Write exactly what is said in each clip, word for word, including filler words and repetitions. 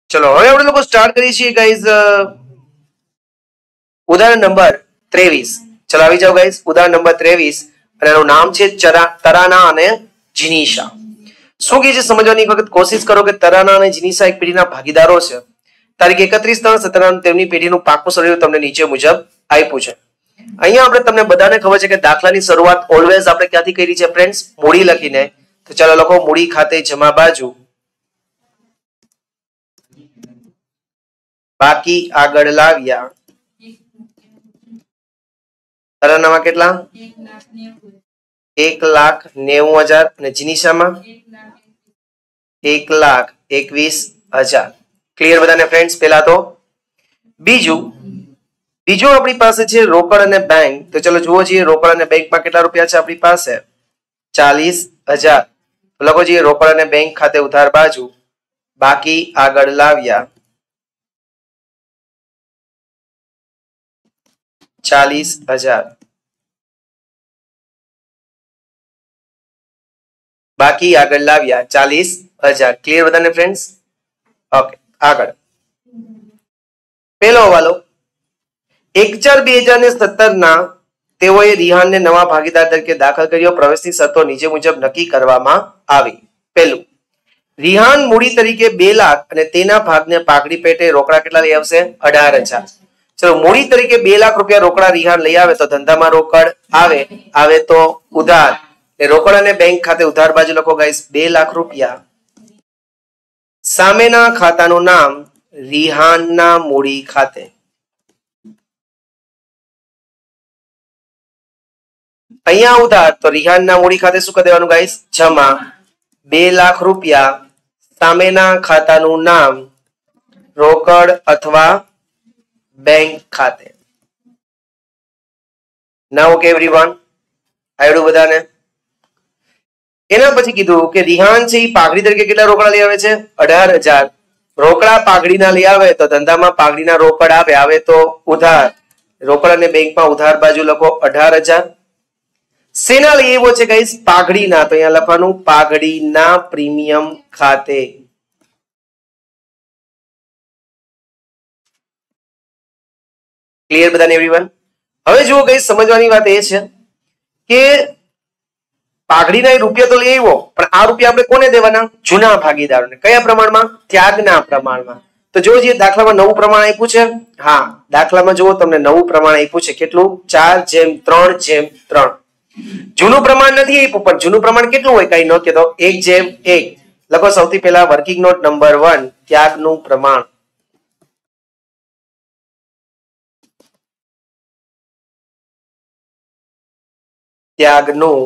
ચલો હવે આપણે લોકો સ્ટાર્ટ કરીએ છીએ ગાઈઝ ઉદાહરણ નંબર ત્રેવીસ. ચલો આવી જાઓ ગાઈઝ, ઉદાહરણ નંબર ત્રેવીસ અને એનું નામ છે તરાના અને જીનીશા. શું કે છે સમજવાની વખત કોશિશ કરો કે તરાના અને જીનીશા એક પેઢીના ભાગીદારો છે. તારીખ એકત્રીસ ત્રણ સત્તર તેમની પેઢીનું પાકું શરીર તમને નીચે મુજબ આપ્યું છે. અહીંયા આપણે તમને બધાને ખબર છે કે દાખલાની શરૂઆત ઓલવેઝ આપણે ક્યાંથી કરી છે ફ્રેન્ડ્સ? મૂડી લખીને. તો ચાલો લખો મૂડી ખાતે જમા બાજુ બાકી આગળ લાવ્યા. તરાનામાં કેટલા? એક લાખ નેવું હજાર અને જીનીશામાં એક લાખ એકવીસ હજાર. ક્લિયર બધાને ફ્રેન્ડ્સ? પહેલા તો બીજું બીજું આપણી પાસે છે રોકડ અને બેંક. તો ચલો જુઓ છીએ રોકડ અને બેંકમાં કેટલા રૂપિયા છે આપણી પાસે? ચાલીસ હજાર. તો લખો જોઈએ રોકડ અને બેંક ખાતે ઉધાર બાજુ બાકી આગળ લાવ્યા ચાલીસ હજાર. બાકી આગળ લાવ્યા ચાલીસ હજાર. ક્લિયર બધાને ફ્રેન્ડ્સ? ઓકે આગળ પેલો હવાલો એક ચાર બે હજાર ને સત્તર ના તેઓએ રિહાનને નવા ભાગીદાર તરીકે દાખલ કર્યો. પ્રવેશની શરતો નીચે મુજબ નક્કી કરવામાં આવી. પહેલું, રિહાન મૂડી તરીકે બે લાખ અને તેના ભાગને પાઘડી પેટે રોકડા કેટલા લઈ આવશે? અઢાર હજાર. ચલો મૂડી તરીકે બે લાખ રૂપિયા રોકડા રિહાન લઈ આવે તો ધંધામાં રોકડ આવે આવે તો ઉધાર. રોકડ અને બેંક ખાતે ઉધાર બાજુ લખો ગાઈસ બે લાખ રૂપિયા. સામેના ખાતાનું નામ રિહાનના મૂડી ખાતે. અહીંયા ઉધાર તો રિહાનના મૂડી ખાતે શું કરી દેવાનું ગાઈસ? જમા. બે લાખ રૂપિયા સામેના ખાતાનું નામ રોકડ અથવા બેંક ખાતે. નાउ ઓકે एवरीवन, આવડું બધાને? એના પછી કીધું કે રિહાન છે એ પાઘડી તરીકે કેટલા રોકડા લઈ આવે છે? અઢાર હજાર. રોકડા પાઘડીના લઈ આવે તો ધંધામાં પાઘડીના રોકડ આવે આવે તો ઉધાર. રોકડ અને બેંકમાં ઉધાર બાજુ લખો અઢાર હજાર. સેના લઈ આવ્યો છે ગાઈસ? પાઘડીના. તો અહીંયા લખવાનું પાઘડીના પ્રીમિયમ ખાતે. ક્લિયર બધાને એવરીવન? હવે જુઓ ગાઈસ સમજવાની વાત એ છે કે પાઘડીના રૂપિયા તો લઈ આવ્યો પણ આ રૂપિયા આપણે કોને દેવાના? જૂના ભાગીદારોને. કયા પ્રમાણમાં? ત્યાગના પ્રમાણમાં. તો જો જે દાખલામાં નવું પ્રમાણ આપ્યું છે, હા દાખલામાં જુઓ તમને નવું પ્રમાણ આપ્યું છે. કેટલું? ચાર જેમ ત્રણ જેમ ત્રણ. જૂનું પ્રમાણ નથી આપ્યું પણ જૂનું પ્રમાણ કેટલું હોય? કઈ ન કહેતો. એક જેમ એક. લખો સૌથી પહેલા વર્કિંગ નોટ નંબર વન, ત્યાગનું પ્રમાણ. ત્યાગનું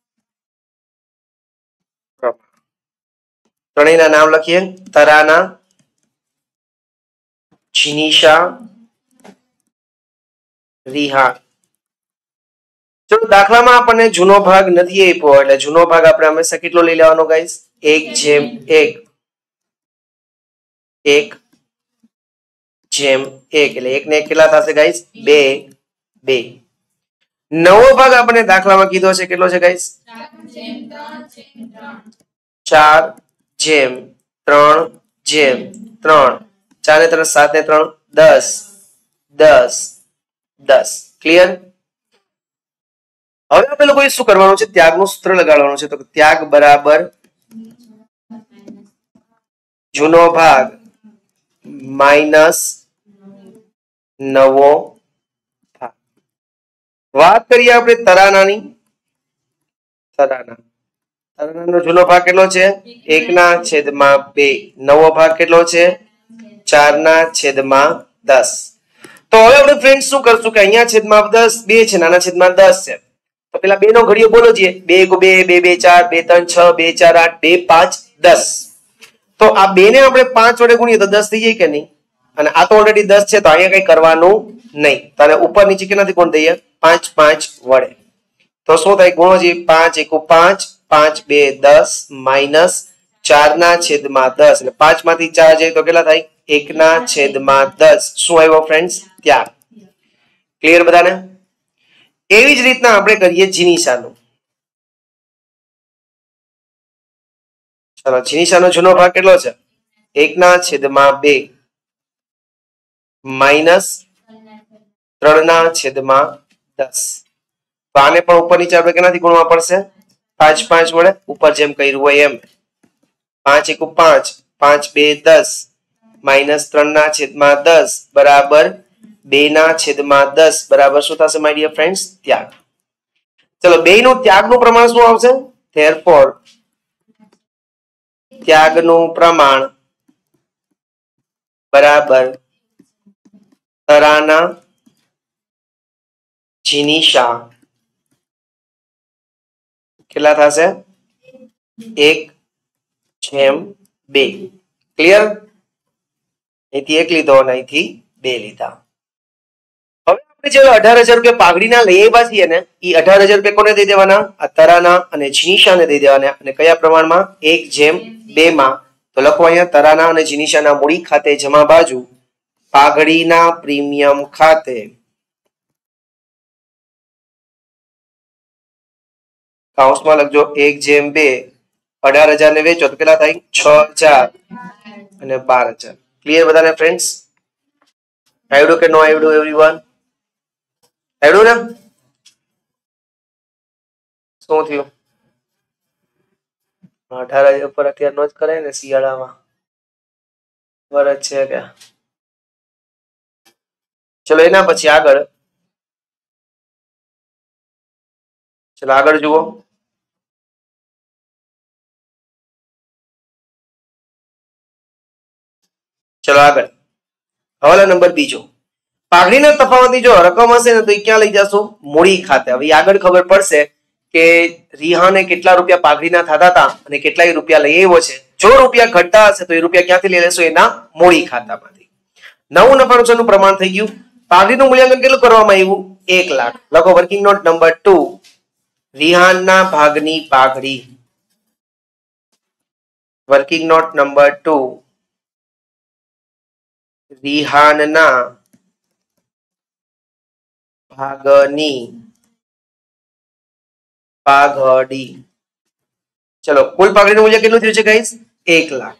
ત્રણેયના નામ લખીએ. તરાના, જીનીશા, રિહાન. ચલો દાખલામાં આપણને જૂનો ભાગ નથી આપ્યો એટલે જૂનો ભાગ આપણે હંમેશા કેટલો લઈ લેવાનો ગાઈસ? એક જેમ એક. એક જેમ એક એટલે એક ને એક કેટલા થશે ગાઈસ? બે બે. નવો ભાગ આપણે દાખલામાં કીધો છે કેટલો છે ગાઈસ? ચાર જેમ ત્રણ જેમ ત્રણ. ચાર ને ત્રણ સાત ને ત્રણ દસ. દસ દસ. ક્લિયર? હવે આપણે લોકોએ શું કરવાનું છે? ત્યાગનું સૂત્ર લગાડવાનું છે. તો ત્યાગ બરાબર જૂનો ભાગ માઇનસ નવો ભાગ. વાત કરીએ આપણે તરાનાની. તરાના તરાનાનો જૂનો ભાગ કેટલો છે? એક ના છેદમાં બે. નવો ભાગ કેટલો છે? ચાર ના છેદમાં દસ. તો હવે આપણે ફ્રેન્ડ શું કરશું કે અહીંયા છેદમાં દસ બે છે, નાના છેદમાં દસ છે. તો પેલા બે નો ઘડિયો બોલો છીએ. બે એક બે, બે બે ચાર, બે ત્રણ છ, બે ચાર આઠ, બે પાંચ દસ. તો આ બે ને આપણે પાંચ વડે ગુણીએ તો દસ થઈ જાય કે નહીં? અને આ તો ઓલરેડી દસ છે તો અહીંયા કઈ કરવાનું નહીં. તારે ઉપર નીચે કેનાથી ગુણ દઈએ? પાંચ પાંચ વડે. તો શું થાય? ગુણો છે પાંચ એકુ પાંચ, પાંચ બે દસ માઇનસ ચાર ના છેદમાં દસ. એટલે પાંચ માંથી ચાર જાય તો કેટલા થાય? એક ના છેદમાં દસ. શું આવ્યો ફ્રેન્ડ્સ? ત્યાગ. ક્લિયર બધાને? એવી જ રીતના આપણે કરીએ જીનીશાનું. ચલો જીનીશાનો જૂનો ભાગ કેટલો છે? एक ना छेद में बे माइनस त्रण ना छेद में दस। तो आने पण ऊपर नीचे आपणे केनाथी गुणवा पड़शे? पांच पांच वडे ऊपर जेम कर्युं होय एम। पांच एकू पांच, पांच बे दस माइनस त्रण ना छेद में दस बराबर बे ना छेद में दस बराबर शुं थशे माय डियर फ्रेंड्स? त्याग। चलो बे નું ત્યાગનું પ્રમાણ શું આવશે? therefore ત્યાગનું પ્રમાણ બરાબર તરાના જીનિશા કેટલા થશે? એક જેમ બે। ક્લિયર? અહીંથી એક લીધો અને અહીંથી બે લીધા। હવે આપણે જે અઢાર હજાર રૂપિયા પાઘડીના લઈ આવ્યા છીએ ને એ અઢાર હજાર રૂપિયા કોને દઈ દેવાના? આ તરાના અને જીનિશાને દઈ દેવાના। અને કયા પ્રમાણમાં? એક જેમ બે માં। તો લખો અહીંયા તરાના અને જીનિશાના મૂડી ખાતે જમા બાજુ પાઘડીના પ્રીમિયમ ખાતે કાઉન્સમાં લખજો એક જેમ બે અઢાર હજાર ને વેચો તો કેટલા થાય? છ હજાર અને બાર હજાર। ક્લિયર બધાને ફ્રેન્ડ્સ? આવડ્યું કે નો આવડ્યું એવરીવન? આવડ્યું ને? શું થયું? અઢાર હજાર ઉપર અત્યારે નો જ કરાય ને શિયાળામાં વરજ છે કે? ચલો એના પછી આગળ ચલો આગળ જુઓ। चलो आगे हवाला नंबर बीजो पाघड़ीना तफावतनी जो रकम हशे ने तो क्या लई जाशो? मूड़ी खाते। हवे आगळ खबर पड़शे के रिहाने केटला रुपया पाघड़ीना थता था अने केटला रुपया लई आव्यो छे। जो रुपया घटता हशे तो ए रुपया क्यांथी लई लेशो? एना मूड़ी खातामांथी। नवुं नफा नुकसाननुं प्रमाण थई गयुं। पाघड़ीनुं मूल्यांकन केटલું કરવામાં આવ્યું? एक लाख। लखो वर्किंग नोट नंबर टू रिहानना भागनी पाघड़ी। वर्किंग नोट नंबर टू रिहानना भागनी पाघड़ी। चलो कुल पाघड़ी मूल्य કેટલું થયું છે ગાઈસ? एक लाख।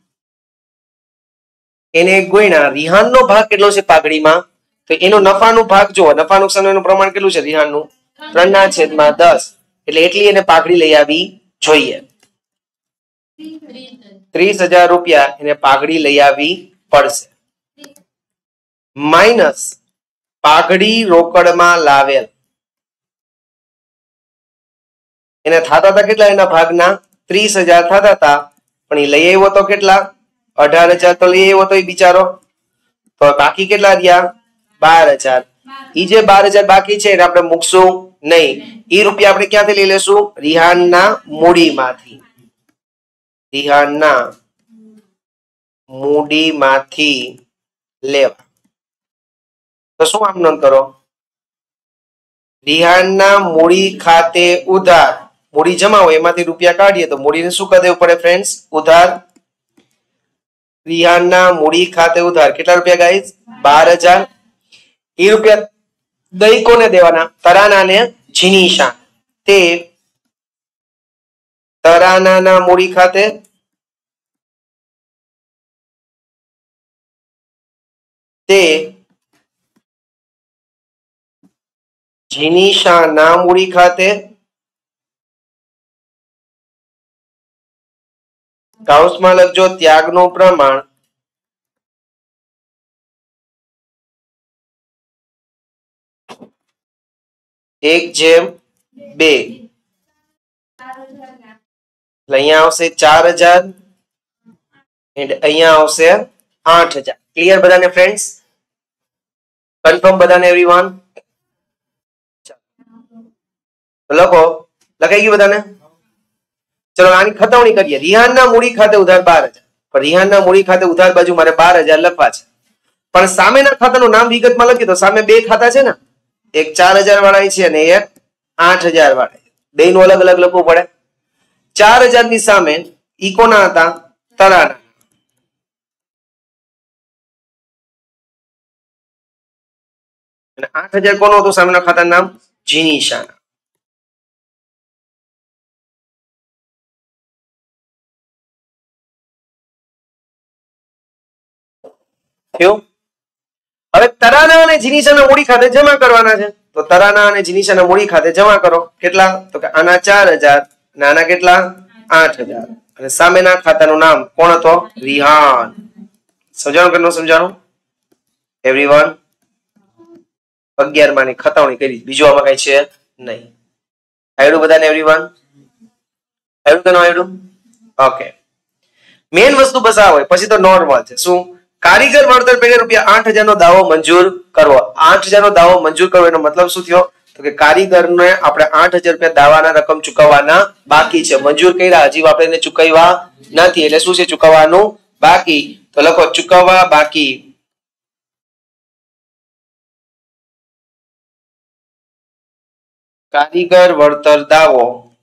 એને ગુણ્યા રિહાનનો ભાગ કેટલો છે પાઘડીમાં? તો એનો નફાનો ભાગ જો નફા નુકસાનનું પ્રમાણ કેટલું છે રિહાનનું? ત્રણ ના છેદમાં દસ એટલે એટલી એને પાઘડી લઈ આવી જોઈએ। ત્રીસ હજાર રૂપિયા એને પાઘડી લઈ આવી પડશે। माइनस पाघड़ी रोकड़मां लावेल एने थाता था केटला? एना भागना त्रीस हजार थाता था पण ए लई आव्यो तो केटला? अठार हजार तो लई आव्यो तो ए बिचारो तो बाकी केटला रह्या? बार हजार। ई जे बार हजार बाकी छे एने आपणे मूकशुं नहीं। ई रुपया आपणे क्यांथी लई लेशुं? रिहानना मूडीमांथी। रिहानना मूडीमांथी लेवा। तो शू आम नोंध करो? रिहानना मूडी खाते उधार मूडी जमा हो एमांथी रुपया काढीए तो मूडीने शुं कर देवुं पड़े फ्रेंड्स? उधार। रिहानना मूडी खाते उधार केटला रुपया गाइस? बार हजार। ए रुपया दई कोने देवाना? तराना ने जीनिशा। ते तराना मूडी खाते ते जीनिशा ना मूडी खाते काउंसमां लखजो त्यागनुं प्रमाण एक जेम बे अहींया आवशे चार हजार एंड अहींया आवशे आठ हजार। क्लियर बधाने फ्रेंड्स? कन्फर्म बधाने एवरीवन? लखो लखाई गयुं बधाने? चलो आनी खतवणी करिए। रिहानना मूडी खाते उधार बार हजार पण रिहानना मूडी खाते उधार बाजू मारे बार हजार लखवा छे पण सामेना खातानुं नाम विगतमां लखीए तो सामे बे खाता छे ने एक चार हजार वाळा छे અને એક आठ हजार वाळा બેનું अलग अलग લખવું પડે। चार हजार ની સામે ઈ કોના હતા? તરાના। અને आठ हजार કોનું હતું સામેના ખાતાનું નામ? જીનિશાના। થયું? હવે તરાના અને જીનીસાના મૂડી ખાતે જમા કરવાના છે. તો તરાના અને જીનીસાના મૂડી ખાતે જમા કરો. કેટલા? તો કે આના ચાર હજાર અને આના કેટલા? આઠ હજાર. અને સામેના ખાતાનું નામ કોણ હતો? રિહાન. સમજાણું કે ન સમજાણું એવરીવન? અગિયાર માની ખતાવણી કરી, બીજું આમાં કઈ છે નહીં. આવડું બધાને એવરીવન? આવડું કે ન આવડું? ઓકે. મેઇન વસ્તુ બસ આ હોય, પછી તો નોર્મલ છે. શું? કારીગર વળતર પેટે રૂપિયા આઠ હજાર નો દાવો મંજૂર કરવો. આઠ હજાર નો દાવો મંજૂર કરવો એનો મતલબ શું થયો? તો કે કારીગરને આપણે આઠ હજાર રૂપિયા દાવાના રકમ ચૂકવવાના બાકી છે. મંજૂર કર્યા, હજી આપણે એને ચૂકવ્યા નથી. એટલે શું છે? ચૂકવવાનું બાકી. તો લખો ચૂકવવા બાકી. કારીગર વળતર દાવો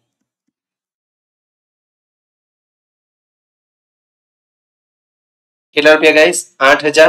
કેટલા રૂપિયા ગાઈસ? આઠ હજાર.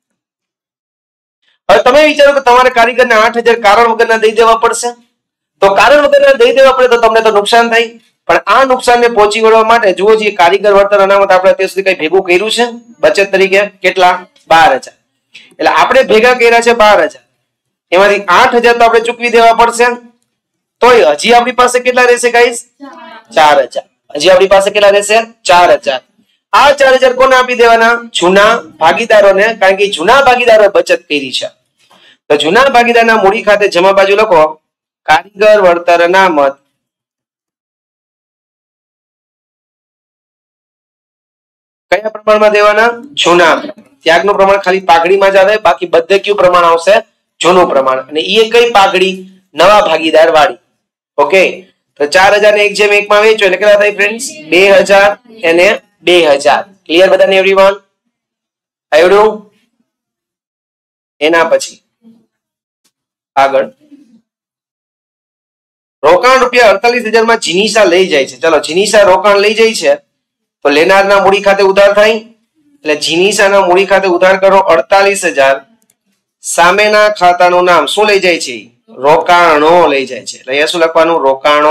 હવે તમે વિચારો કે તમારે કારીગરને આઠ હજાર કારણ વગરના દઈ દેવા પડશે. તો કારણ વગરના દઈ દેવા પડે તો તમને તો નુકસાન થાય. પણ આ નુકસાનને પહોંચી વળવા માટે જુઓ, જે કારીગર વળતર અનામત આપણે અત્યાર સુધી કઈ ભેગું કર્યું છે બચત તરીકે? કેટલા? બાર હજાર. એટલે આપણે ભેગા કર્યા છે બાર હજાર. એમાંથી આઠ હજાર તો આપણે ચૂકવી દેવા પડશે. તો હજી આપણી પાસે કેટલા રહેશે ગાઈસ? ચાર હજાર. હજી આપણી પાસે કેટલા રહેશે? ચાર હજાર. આ ચાર હજાર કોને આપી દેવાના? જૂના ભાગીદારોને. કારણ કે જૂના ભાગીદારોએ બચત કરી છે. તો જૂના ભાગીદારના મૂડી ખાતે જમા બાજુ લખો કારીગર વળતર અનામત કયા પ્રમાણમાં દેવાના? જૂના. ત્યાગનું પ્રમાણ ખાલી પાઘડીમાં જ આવે, બાકી બધે કયું પ્રમાણ આવશે? જૂનું પ્રમાણ. અને એ કઈ પાઘડી? નવા ભાગીદાર વાળી. ઓકે. તો ચાર હજાર ને એક જેમ એક માં વેચો એટલે કેટલા થાય ફ્રેન્ડ્સ? બે હજાર અને બે હજાર. ક્લિયર બધાને એવરીવન? આવડું? એના પછી આગળ રોકાણ રૂપિયા અડતાલીસ હજાર માં જીનીસા લઈ જાય છે. ચલો, જીનીસા રોકાણ લઈ જાય છે તો લેનારના મૂડી ખાતે ઉધાર થાય. એટલે જીનીસાના મૂડી ખાતે ઉધાર કરો અડતાલીસ હજાર. સામેના ખાતાનું નામ શું લઈ જાય છે? રોકાણો લઈ જાય છે. એટલે અહીંયા શું લખવાનું? રોકાણો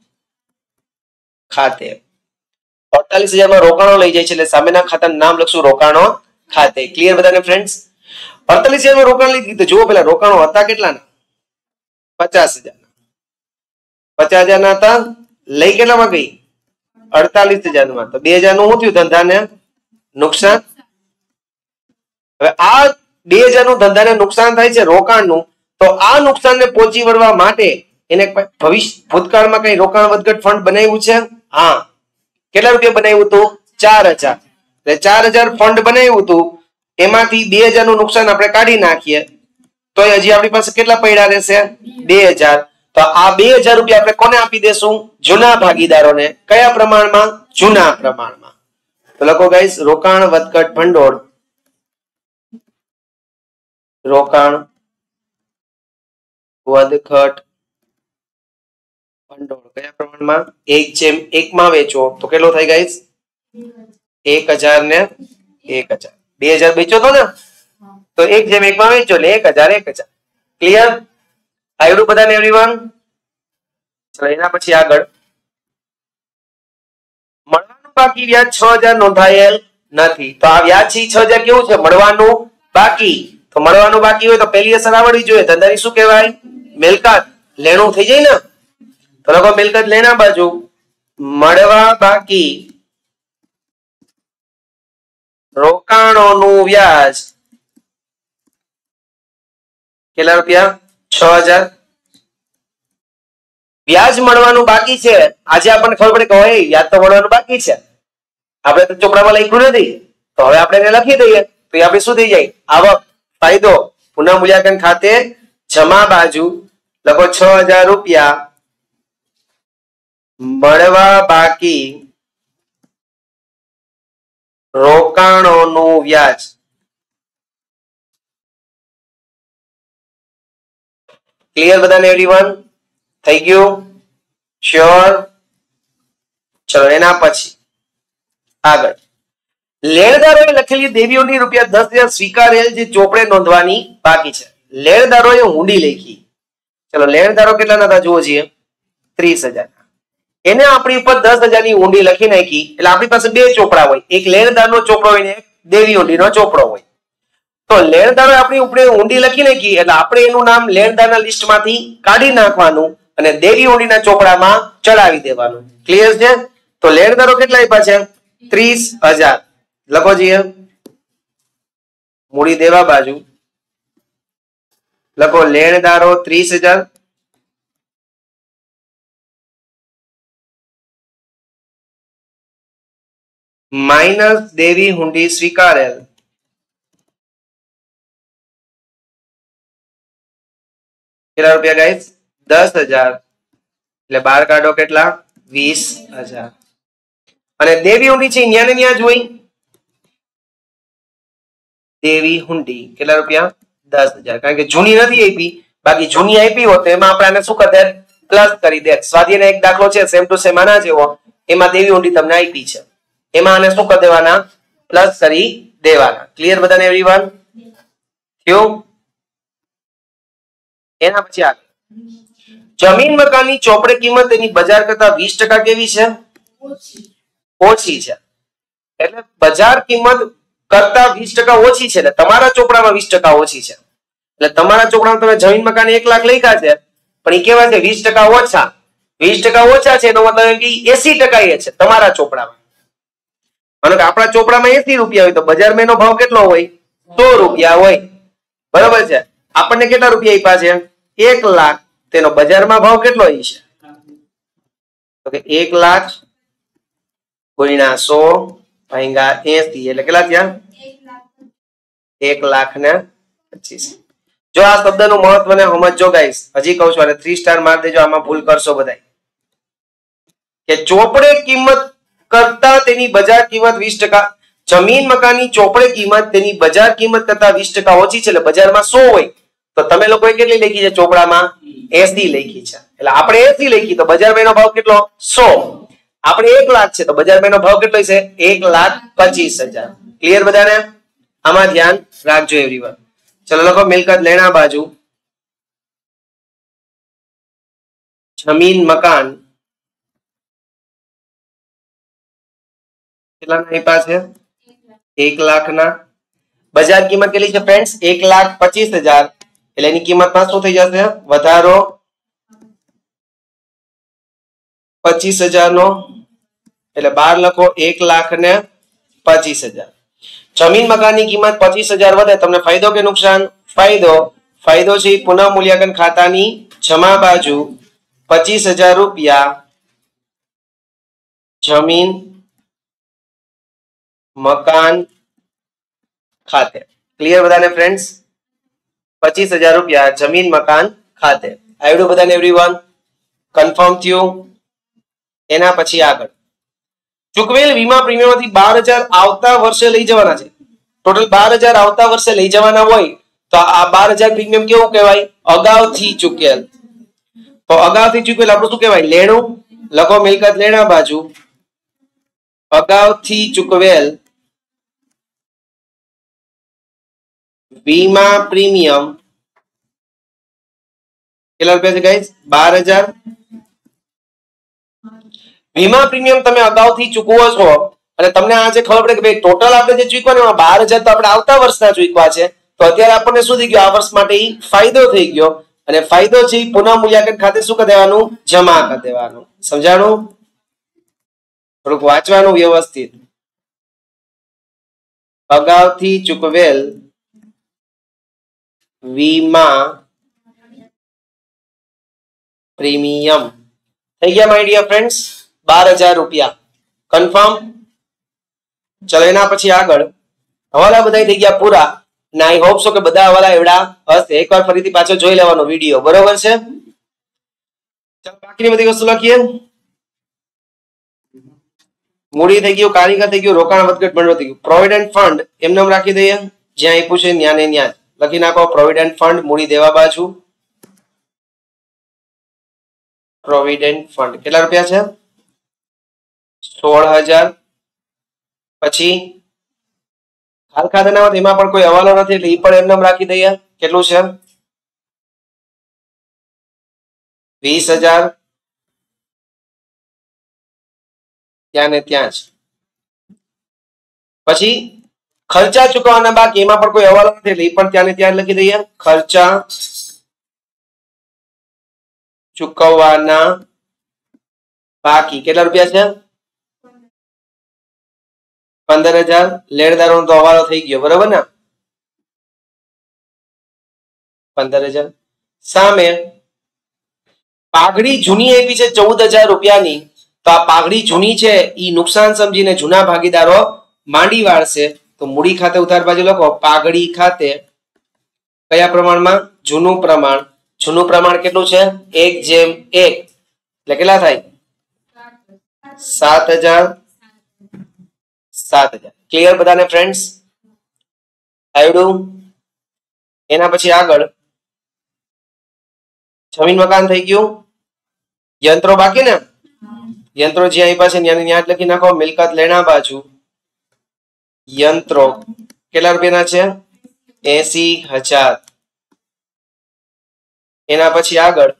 ખાતે. અડતાલીસ હજાર માં રોકાણો લઈ જાય છે એટલે સામેના ખાતાનું નામ લખશું રોકાણો ખાતે. ક્લિયર બધાને ફ્રેન્ડ્સ? અડતાલીસ હજાર માં રોકાણ લઈ તો જુઓ, પેલા રોકાણો હતા કેટલાના? પચાસ હજાર. પચાસ હજાર ના હતા, લઈ કેટલામાં ગઈ? અડતાલીસ હજાર માં. તો બે હજાર નું શું થયું? ધંધાને નુકસાન. હવે આ બે હજાર નું ધંધાને નુકસાન થાય છે રોકાણનું. તો આ નુકસાનને પહોંચી વળવા માટે એને ભવિષ્ય ભૂતકાળમાં કઈ રોકાણ વધઘટ ફંડ બનાવ્યું છે? હા. કેટલા રૂપિયા બનાવ્યું હતું? ચાર હજાર. એટલે ચાર હજાર ફંડ બનાવ્યું હતું. એમાંથી બે હજાર નું નુકસાન આપણે કાઢી નાખીએ તો હજી આપણી પાસે કેટલા પડ્યા રહેશે? બે હજાર. તો આ બે હજાર રૂપિયા આપણે કોને આપી દેશું? જૂના ભાગીદારોને. કયા પ્રમાણમાં? જૂના પ્રમાણમાં. તો લખો ગાઈસ, રોકાણ વધઘટ ભંડોળ. રોકાણ વધઘટ ભંડોળ કયા પ્રમાણમાં? એક જેમ એક માં વેચો તો કેટલો થાય ગાઈસ? એક હજાર ને એક હજાર. બે હજાર વેચો તો ને, તો એક જેમ એક માં વેચો એટલે એક હજાર એક હજાર. ક્લિયર? આવડું બધાને એવરીવન? ચલો, એના પછી આગળ મળવાનું બાકી વ્યાજ છ હજાર નોંધાયેલ નથી. તો આ વ્યાજ છે છ હજાર કેવું છે? મળવાનું બાકી. તો મળવાનું બાકી હોય તો પહેલી અસર આવડવી જોઈએ. ધંધાની શું કહેવાય? મિલકત. લેણું થઈ જાય ને. તો લખો મિલકત લેના બાજુ મળવા બાકી રોકાણોનું વ્યાજ કેટલા રૂપિયા? છ હજાર. વ્યાજ મળવાનું બાકી છે. આજે આપણને ખબર પડે કે હોય વ્યાજ તો મળવાનું બાકી છે. આપણે તો ચોપડામાં લખ્યું નથી, તો હવે આપણે એને લખી દઈએ તો એ આપણે શું થઈ જાય? આવક, ફાયદો. પુનઃ મૂલ્યાંકન ખાતે જમા બાજુ લખો છ હજાર રૂપિયા મળવા બાકી રોકાણોનું વ્યાજ. ક્લિયર બધાને એવરીવન? થઈ ગયું? શ્યોર? ચલો, એના પછી આગળ લેણદારોએ લખેલી દેવીઓની રૂપિયા દસ હજાર સ્વીકારેલ જે ચોપડે નોંધવાની બાકી છે. લેણદારોએ હુંડી લખી. ચલો, લેણદારો કેટલા હતા જુઓ છીએ? ત્રીસ હજાર. એને આપણી ઉપર દસ હજાર ની હુંડી લખી નાખી. એટલે આપણી પાસે બે ચોપડા હોય, એક લેણદારનો ચોપડો હોય ને એક દેવી હુંડીનો ચોપડો હોય. તો લેણદારો આપણી ઉપરે ઊંડી લખી નાખી એટલે આપણે એનું નામ લેણદારના લિસ્ટમાંથી કાઢી નાખવાનું અને દેવી ઊંડીના ચોપડામાં ચડાવી દેવાનું. ક્લિયર છે? તો લેણદારો કેટલા આપ્યા છે? ત્રીસ હજાર. લખો જોઈએ મૂડી દેવા બાજુ લખો લેણદારો ત્રીસ હજાર માઇનસ દેવી હુંડી સ્વીકારેલ કેટલા રૂપિયા ગાઈસ? દસ હજાર. એટલે બાર કાઢો કેટલા? વીસ હજાર. અને દેવી હુંડી છે ન્યા ને ન્યા જ હોય. દેવી હુંડી કેટલા રૂપિયા? દસ હજાર. કારણ કે જૂની નથી આપી, બાકી જૂની આપી હોત તો એમાં આપણે આને શું કરી દે? પ્લસ કરી દે. સ્વાધ્યાયનો એક દાખલો છે સેમ ટુ સેમ આના જેવો, એમાં દેવી હુંડી તમને આપી છે, એમાં આને શું કરી દેવાના? પ્લસ કરી દેવાના. ક્લિયર બધાને એવરીવન? થયું? એના પછી આગળ જમીન મકાનની ચોપડે કિંમત એની બજાર કરતા વીસ ટકા કેવી છે? ઓછી છે. એટલે બજાર કિંમત કરતા વીસ ટકા ઓછી છે એટલે તમારા ચોપડામાં વીસ ટકા ઓછી છે. એટલે તમારા ચોપડામાં તમે જમીન મકાન એક લાખ લખ્યા છે પણ એ કેવા છે? વીસ ટકા ઓછા. વીસ ટકા ઓછા છે એનો મતલબ કે એસી ટકા એ છે તમારા ચોપડામાં. અને આપણા ચોપડામાં એસી રૂપિયા હોય તો બજારમાં એનો ભાવ કેટલો હોય? સો રૂપિયા હોય. બરોબર છે? આપણને કેટલા રૂપિયા આપ્યા છે? એક લાખ. તેનો બજારમાં ભાવ કેટલો હોય છે? તો કે એક લાખ ગુણ્યા સો ભાગ્યા એસી એટલે કેટલા થયા? એક લાખ ને પચીસ. જો આ શબ્દનું મહત્વને સમજો ગાઈસ, હજી કહું છું, અને થ્રી સ્ટાર માર દેજો. આમાં ભૂલ કરશો બધા કે ચોપડે કિંમત કરતા તેની બજાર કિંમત વીસ ટકા. જમીન મકાનની ચોપડે કિંમત તેની બજાર કિંમત કરતા વીસ ટકા ઓછી છે એટલે બજારમાં સો હોય તો તમે લોકોએ કેટલી લખી છે ચોપડામાં? એસી લખી છે. એટલે આપણે એસી લખી તો બજારમાં એનો ભાવ કેટલો? સો. આપણે એક લાખ છે તો બજારમાં એનો ભાવ કેટલો છે? એક લાખ પચીસ હજાર. ક્લિયર બધાને? આમાં ધ્યાન રાખજો એવરીવન. ચલો લખો મિલકત લેણા બાજુ જમીન મકાન કેટલાના આપ્યા છે? એક લાખ ના. બજાર કિંમત કેટલી છે ફ્રેન્ડ્સ? એક લાખ પચીસ હજાર. એટલે એની કિંમતમાં શું થઈ જશે? વધારો પચીસ હજાર નો એટલે બાર લખો એક લાખ ને પચીસ હજાર. જમીન મકાનની કિંમત પચીસ હજાર વધે તમને ફાયદો કે નુકસાન? ફાયદો. ફાયદો છે પુનઃ મૂલ્યાંકન ખાતાની જમા બાજુ પચીસ હજાર રૂપિયા જમીન મકાન ખાતે. ક્લિયર બધાને ફ્રેન્ડ્સ? પચીસ હજાર રૂપિયા જમીન મકાન ખાતે. આવડ્યું બધાને એવરીવન? કન્ફર્મ થયું? એના પછી આગળ ચૂકવેલ વીમા પ્રીમિયમમાંથી બાર હજાર આવતા વર્ષે લઈ જવાના છે. ટોટલ બાર હજાર આવતા વર્ષે લઈ જવાના હોય તો આ બાર હજાર પ્રીમિયમ કેવું કહેવાય? અગાઉથી ચૂકેલ. તો અગાઉથી ચૂકેલ આપણું શું કહેવાય? લેણું. લખો મિલકત લેણા બાજુ અગાઉથી ચૂકવેલ વીમા પ્રીમિયમ કેટલા રૂપિયા છે ગાઈસ? બાર હજાર. વીમા પ્રીમિયમ તમે અગાઉથી ચૂકવો છો અને તમને આજે ખબર પડે કે ભાઈ ટોટલ આપણે જે ચૂકવાનું એમાં બાર હજાર તો આપણે આવતા વર્ષના ચૂકવા છે તો અત્યારે આપણને શું થઈ ગયું? આ વર્ષ માટે ફાયદો થઈ ગયો અને ફાયદો છે પુનઃ મૂલ્યાંકન ખાતે શું કરી દેવાનું? જમા કરી દેવાનું. સમજાણું? થોડુંક વાંચવાનું વ્યવસ્થિત. અગાઉથી ચૂકવેલ વીમા પ્રીમિયમ થઈ ગયા માય ડિયર ફ્રેન્ડ્સ? બાર હજાર રૂપિયા. કન્ફર્મ? ચલો એના પછી આગળ હવાલા બધા થઈ ગયા પૂરા. અને આઈ હોપ સો કે બધા હવાલા એવડા હશે. એકવાર ફરીથી પાછો જોઈ લેવાનો વિડીયો. બરોબર છે? ચાલો બાકીની બધી વસ્તુ લખીએ. મૂડી થઈ ગયું, કારીગર થઈ ગયું, રોકાણ વધઘટ ભંડોળ થઈ ગયું. પ્રોવિડન્ટ ફંડ એમને રાખી દઈએ જ્યાં આપ્યું છે ત્યાં ને ત્યાં લખી નાખો. પ્રોવિડન્ટ ફંડ મૂડી દેવા બાજુ પ્રોવિડન્ટ ફંડ કેટલા રૂપિયા છે? સોળ હજાર. પછી હાલ ખાતાના એમાં પણ કોઈ હવાલો નથી એટલે એ પણ એમને રાખી દઈએ. કેટલું છે? વીસ હજાર. ત્યાં ને ત્યાં જ. પછી ખર્ચા ચૂકવવાના બાકી એમાં પણ કોઈ હવાલો નથી એટલે એ પણ ત્યાં ને ત્યાં લખી દઈએ. ખર્ચા ચૂકવવાના બાકી કેટલા રૂપિયા છે? પંદર હજાર. લેણદારો તો હવાલો થઈ ગયો બરોબર ને? પંદર હજાર. સામે પાઘડી જૂની આપી છે ચૌદ હજાર રૂપિયાની. તો આ પાઘડી જૂની છે એ નુકસાન સમજીને જૂના ભાગીદારો માંડી વાળશે. તો મૂડી ખાતે ઉધાર બાજુ લખો પાઘડી ખાતે કયા પ્રમાણમાં? જૂનું પ્રમાણ. જૂનું પ્રમાણ કેટલું છે? એક જેમ એક એટલે કેટલા થાય? સાત હજાર. સાત હજાર. ક્લિયર બધાને ફ્રેન્ડ્સ? આવડું? એના પછી આગળ જમીન મકાન થઈ ગયું. યંત્રો બાકી ને? યંત્રો જ્યાં આપ્યા છે ત્યાં ત્યાં લખી નાખો. મિલકત લેણા બાજુ યંત્રો કેટલા રૂપિયાના છે? એસી હજાર. એના પછી આગળ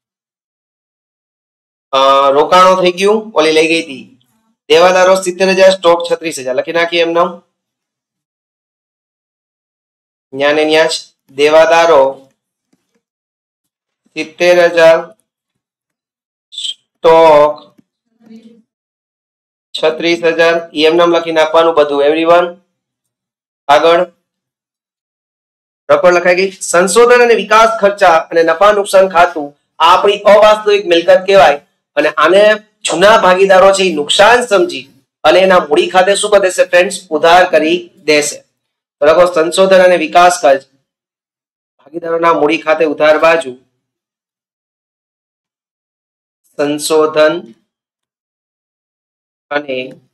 રોકાણો થઈ ગયું. ઓલી લઈ ગઈ હતી. દેવાદારો સિત્તેર હજાર. સ્ટોક છત્રીસ હજાર લખી નાખીએ એમનો. ન્યા ને ન્યા જ દેવાદારો સિત્તેર હજાર. સ્ટોક છત્રીસ હજાર. એમ નામ લખી નાખવાનું બધું એવરીવન. આગળ રકમ લખાઈ ગઈ. સંશોધન અને વિકાસ ખર્ચા અને નફા નુકસાન ખાતું આ આપણી અવાસ્તવિક મિલકત કહેવાય. અને આને જૂના ભાગીદારો છે એ નુકસાન સમજી અને એના મૂડી ખાતે શું કરી દેશે ફ્રેન્ડ્સ? ઉધાર કરી દેશે. તો લખો સંશોધન અને વિકાસ ખર્ચ ભાગીદારોના મૂડી ખાતે ઉધાર બાજુ સંશોધન અને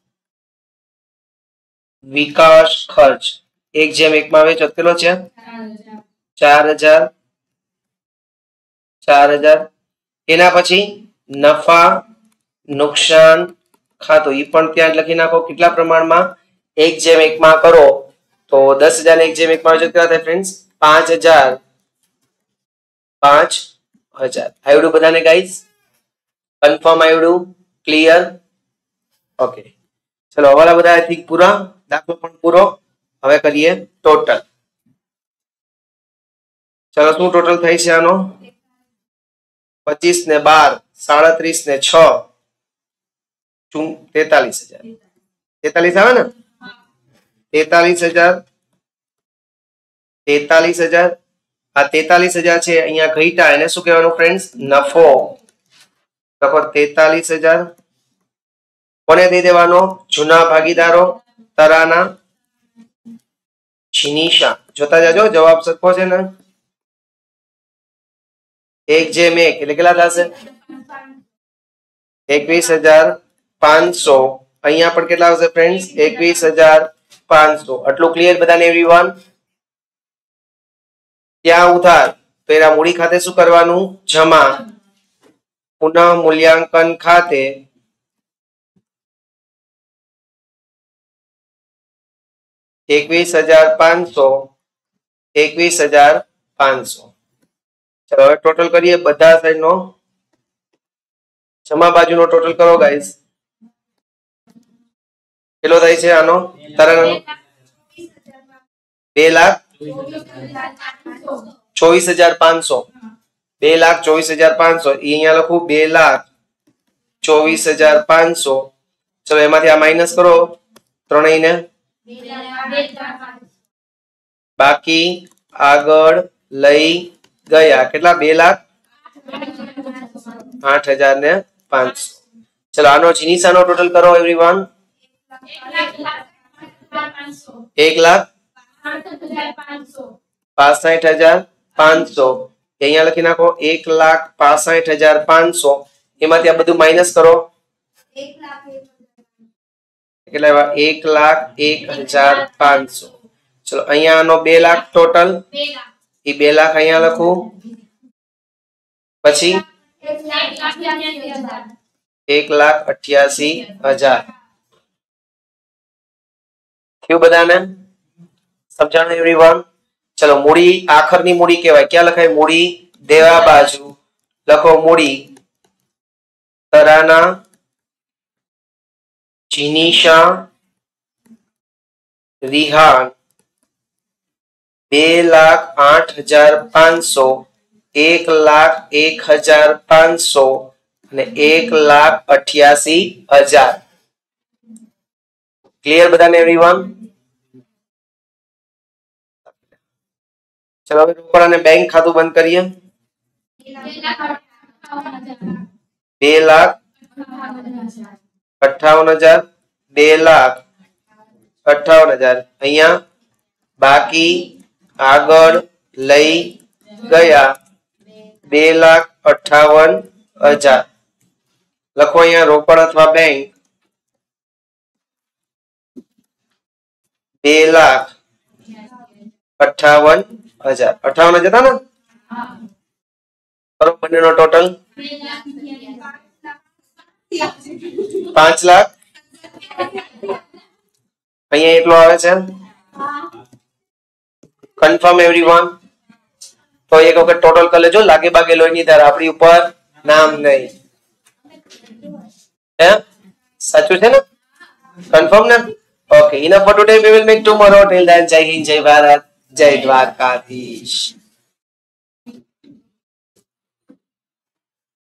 વિકાસ ખર્ચ એક જેમ એકમાં વેચો કેટલો છે? ચાર હજાર. ચાર હજાર. એના પછી નફા નુકસાન ખાતું એ પણ ત્યાં લખી નાખો. કેટલા પ્રમાણમાં? એક જેમ એકમાં કરો તો દસ હજાર એક જેમ એકમાં વેચો કેટલા થાય ફ્રેન્ડ્સ? પાંચ હજાર. પાંચ હજાર. આવડું બધાને ગાઈઝ? કન્ફર્મ આવડું? ક્લિયર? ઓકે ચલો હવાલા બધા આઈ થિંક પૂરા. દાખલો પણ પૂરો. હવે કરીએ ટોટલ. ચલો શું ટોટલ થાય છે આનો? પચીસ ને બાર સાડત્રીસ ને છ તેતાલીસ હજાર. તેતાલીસ આવે ને? તેતાલીસ હજાર. તેતાલીસ હજાર. આ તેતાલીસ હજાર છે અહીંયા ઘટ્યા એને શું કહેવાનું ફ્રેન્ડ્સ? નફો. લખો તેતાલીસ હજાર. કોને દઈ દેવાનો? જૂના ભાગીદારો તરાના જીનીશા. જોતા જાજો જવાબ સરખો છે ને? એક જેમ એક એટલે કેટલા થશે? એકવીસ હજાર પાંચસો. અહીંયા પણ કેટલા આવશે ફ્રેન્ડ્સ? એકવીસ હજાર પાંચસો. આટલું ક્લિયર બધાને એવરીવન? ત્યાં ઉધાર તો એના મૂડી ખાતે શું કરવાનું? જમા. પુનઃ મૂલ્યાંકન ખાતે એકવીસ હજાર પાંચસો. એકવીસ હજાર પાંચસો. ચલો હવે ટોટલ કરીએ બધા સાઈડ નો. જમા બાજુનો ટોટલ કરો ગાઈસ. કેટલો થાય છે આનો? તરંગનો બે લાખ ચોવીસ હજાર પાંચસો. બે લાખ ચોવીસ હજાર પાંચસો. અહીંયા લખું બે લાખ ચોવીસ હજાર પાંચસો. ચલો એમાંથી આ માઇનસ કરો ત્રણેય ને. બાકી આગળ લઈ ગયા કેટલા? બે લાખ આઠ હજાર ને પાંચસો. ચલો આનો જીનીસાનો ટોટલ કરો એવરીવન. એક લાખ પાસઠ હજાર પાંચસો. અહીંયા લખી નાખો એક લાખ પાસઠ હજાર પાંચસો. એમાંથી આ બધું માઇનસ કરો. કેટલા? એક લાખ એક હજાર પાંચસો. ચલો અહીંયાનો બે લાખ ટોટલ. એ બે લાખ અહીંયા લખું. પછી એક લાખ અઠ્યાસી હજાર. થયું બધાને? સમજાણું એવરીવન? ચલો મૂડી આખરની મૂડી કહેવાય. ક્યાં લખાય? મૂડી દેવા બાજુ લખો મૂડી તરાના જીનીશા रिहान बे लाख आठ हजार पांच सौ एक लाख एक हजार पांच सौ ने एक लाख अठयासी हजार। क्लियर बधाने एवरीवन? चलो હવે રોકડા ને બેંક ખાતું બંધ કરીએ। બે લાખ અઠાવન હજાર બે લાખ અઠાવન હજાર અહીંયા બાકી આગળ લઈ ગયા બે લાખ અઠાવન હજાર લખો અહીંયા રોકડ અથવા બેંક બે લાખ અઠાવન हजार अठावन हजार था ना करो बने नो टोटल पांच लाख अहिया एटलो आवे छे कन्फर्म एवरीवन। तो एक वखत टोटल कर लेजो लागे बागे लोई नी धार आपणी ऊपर नाम नहीं है साचुं छे ने कन्फर्म ने okay enough for today we will make tomorrow till then Jai Hind जय भारत जय द्वारकाधीश।